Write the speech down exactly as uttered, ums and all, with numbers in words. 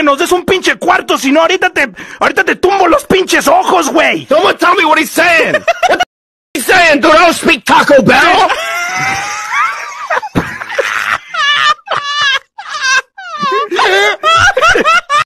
nos des un pinche cuarto, si no, ahorita te, ahorita te tumbo los pinches ojos, güey. Someone tell me what he's saying. What the he's saying? Do I don't speak Taco Bell?